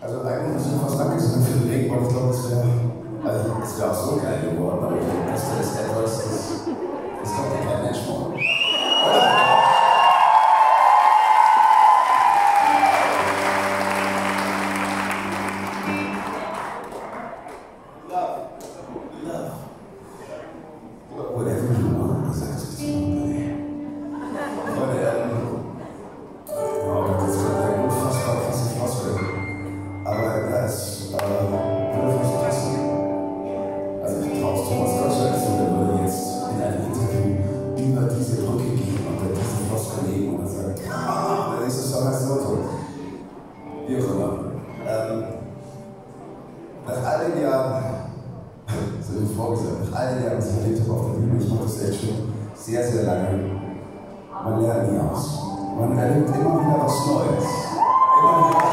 Also eigentlich muss ich fast Danke sagen für den Weg, weil ich glaube, es wäre auch so geil geworden, aber ich denke, das ist etwas, das kommt ja kein Mensch vor. Whatever you want, das heißt es zu machen. Oh Gott, das wird ja unfassbar krasse Floskel. Aber das würde fast passen. Also ich traue Thomas Gottschalk zu, der würde jetzt in einem Interview über diese Brücke gehen und dann diese Floskel legen und dann sagen, dann ist es doch als Auto. Wie auch immer. Nach all den Jahren, so wie vorgesagt, nach all den Jahren, was ich erlebt habe auf der Bühne, ich mache das echt schon sehr, sehr lange, man lernt nie aus. Man erlebt immer wieder was Neues. Immer wieder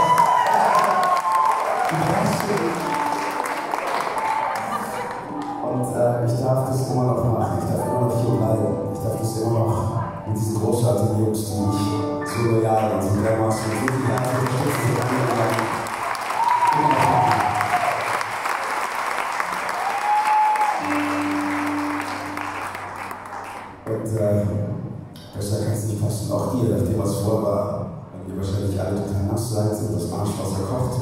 und ich darf das immer noch machen. Ich darf immer noch hier bleiben. Ich darf das immer noch mit diesen großartigen Jungs, die mich so loyal und so dermaßen so viele Jahre unterstützen, so lange immer noch machen. Und besser kann es nicht passen. Auch ihr, nachdem was vor war, wenn ihr wahrscheinlich alle total nass seid und das Marschwasser kocht.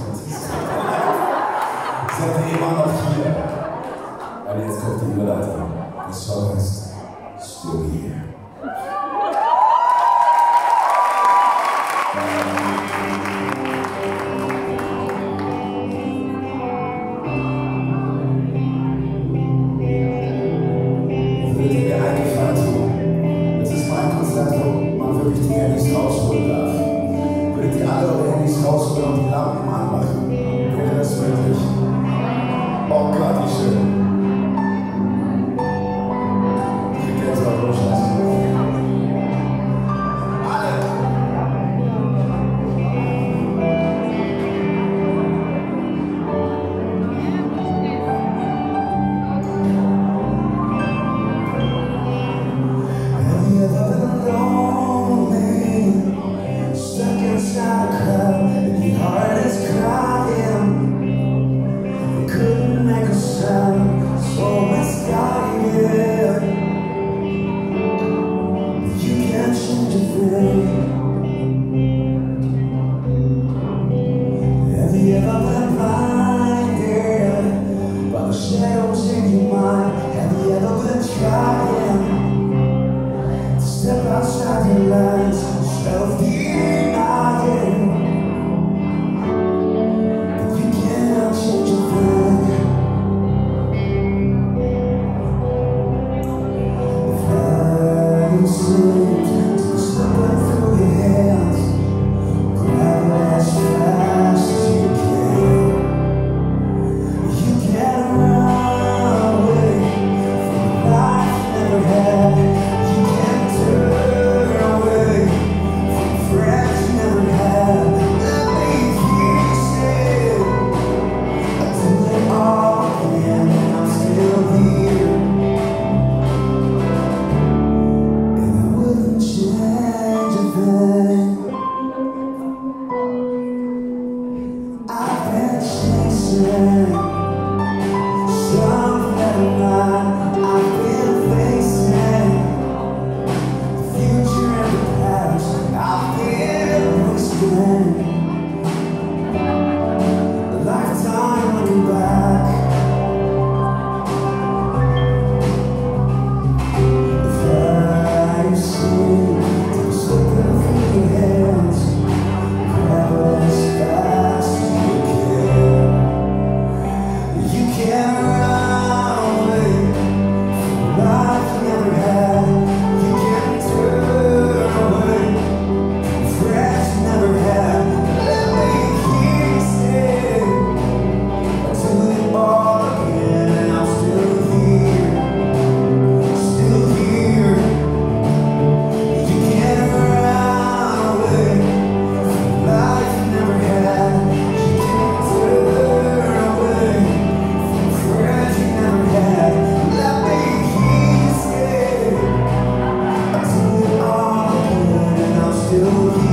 Seid ihr immer noch hier. Aber jetzt kommt die Überleitung. Das Song heißt Still Here. Rausholen und die Lampen anmachen. Wäre das möglich? Oh Gott, wie schön. Ich krieg jetzt auch nur Scheiße. still